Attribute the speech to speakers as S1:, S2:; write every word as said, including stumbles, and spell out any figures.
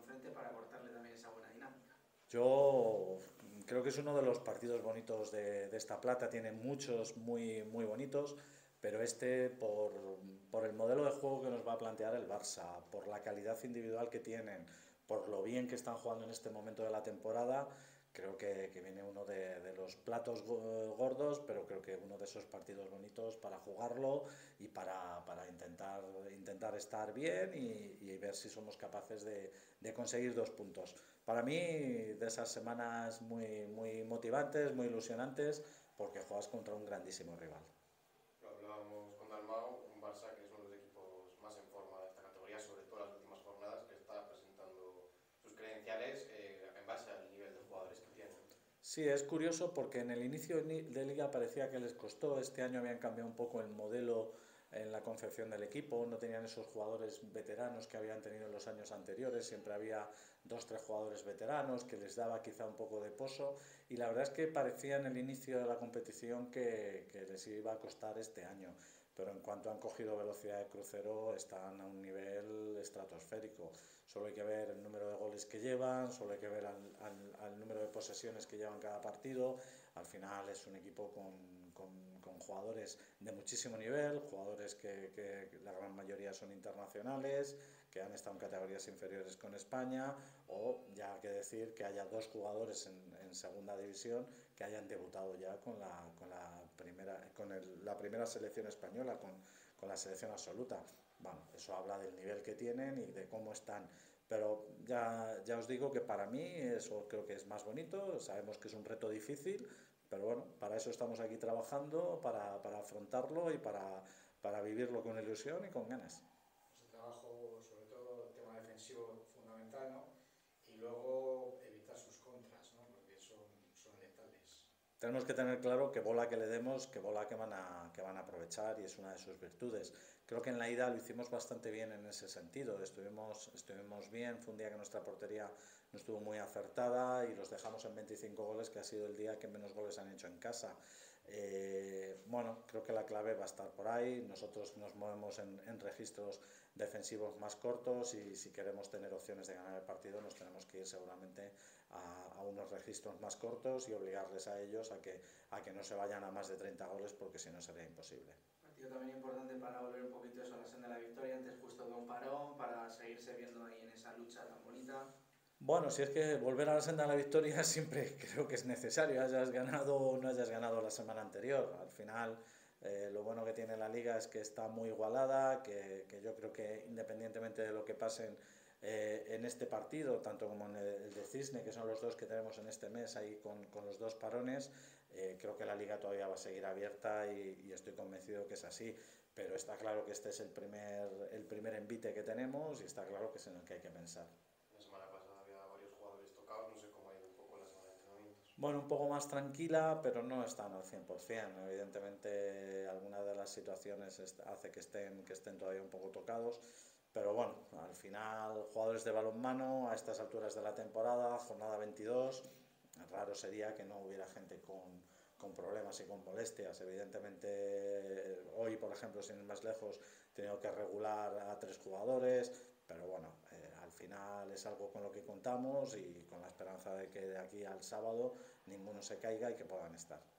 S1: enfrente para cortarle también esa buena dinámica.
S2: Yo creo que es uno de los partidos bonitos de, de esta plata, tiene muchos muy, muy bonitos, pero este por, por el modelo de juego que nos va a plantear el Barça, por la calidad individual que tienen, por lo bien que están jugando en este momento de la temporada, creo que, que viene uno de, de los platos gordos, pero creo que uno de esos partidos bonitos para jugarlo y para, para intentar, intentar estar bien y, y ver si somos capaces de, de conseguir dos puntos. Para mí, de esas semanas muy, muy motivantes, muy ilusionantes, porque juegas contra un grandísimo rival.
S3: Lo hablábamos con Dalmau, un Barça que es uno de los equipos más en forma de esta categoría, sobre todo en las últimas jornadas, que está presentando sus credenciales eh, en base al nivel de jugadores que tienen.
S2: Sí, es curioso porque en el inicio de liga parecía que les costó, este año habían cambiado un poco el modelo en la concepción del equipo, no tenían esos jugadores veteranos que habían tenido en los años anteriores, siempre había dos, tres jugadores veteranos que les daba quizá un poco de pozo y la verdad es que parecía en el inicio de la competición que, que les iba a costar este año, pero en cuanto han cogido velocidad de crucero están a un nivel estratosférico. Solo hay que ver el número de goles que llevan, solo hay que ver al, al, al número de posesiones que llevan cada partido. Al final es un equipo con, con, con jugadores de muchísimo nivel, jugadores que, que, que la gran mayoría son internacionales, que han estado en categorías inferiores con España, o ya hay que decir que haya dos jugadores en, en segunda división que hayan debutado ya con la, con la, primera, con el, la primera selección española, con, con la selección absoluta. Bueno, eso habla del nivel que tienen y de cómo están. Pero ya, ya os digo que para mí eso creo que es más bonito, sabemos que es un reto difícil, pero bueno, para eso estamos aquí trabajando, para, para afrontarlo y para, para vivirlo con ilusión y con ganas.
S4: Pues el trabajo, sobre todo el tema defensivo, fundamental, ¿no? Y luego evitar sus contras, ¿no? Porque son, son letales.
S2: Tenemos que tener claro que bola que le demos, que bola que van, a, que van a aprovechar y es una de sus virtudes. Creo que en la ida lo hicimos bastante bien en ese sentido, estuvimos, estuvimos bien, fue un día que nuestra portería no estuvo muy acertada y los dejamos en veinticinco goles, que ha sido el día que menos goles han hecho en casa. Eh, bueno, creo que la clave va a estar por ahí, nosotros nos movemos en, en registros defensivos más cortos y si queremos tener opciones de ganar el partido nos tenemos que ir seguramente a, a unos registros más cortos y obligarles a ellos a que, a que no se vayan a más de treinta goles porque si no sería imposible.
S1: Partido también importante para volver un poquito eso a la senda de la victoria, antes justo de un parón, para seguirse viendo ahí en esa lucha tan bonita.
S2: Bueno, si es que volver a la senda de la victoria siempre creo que es necesario, hayas ganado o no hayas ganado la semana anterior. Al final, eh, lo bueno que tiene la liga es que está muy igualada, que, que yo creo que independientemente de lo que pasen eh, en este partido, tanto como en el, el de Cisne, que son los dos que tenemos en este mes ahí con, con los dos parones, eh, creo que la liga todavía va a seguir abierta y, y estoy convencido que es así. Pero está claro que este es el primer, el primer envite que tenemos y está claro que es en el que hay que pensar.
S3: La semana pasada había varios jugadores tocados, no sé cómo ha ido un poco la semana de entrenamientos.
S2: Bueno, un poco más tranquila, pero no están al cien por ciento. Evidentemente, alguna de las situaciones hace que estén, que estén todavía un poco tocados. Pero bueno, al final, jugadores de balonmano a estas alturas de la temporada, jornada veintidós, raro sería que no hubiera gente con, con problemas y con molestias. Evidentemente, hoy, por ejemplo, sin ir más lejos, he tenido que regular a tres jugadores, pero bueno, eh, al final es algo con lo que contamos y con la esperanza de que de aquí al sábado ninguno se caiga y que puedan estar.